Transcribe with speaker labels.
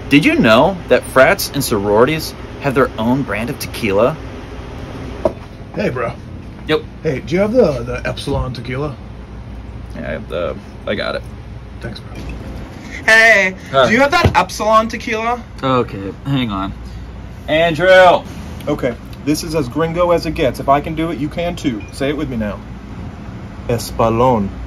Speaker 1: Did you know that frats and sororities have their own brand of tequila?
Speaker 2: Hey, bro.
Speaker 1: Yep.
Speaker 2: Hey, do you have the Epsilon tequila?
Speaker 1: Yeah, I got it.
Speaker 2: Thanks, bro.
Speaker 3: Hey, do you have that Epsilon tequila?
Speaker 1: Okay, hang on. Andrew!
Speaker 4: Okay, this is as gringo as it gets. If I can do it, you can too. Say it with me now. Espalon.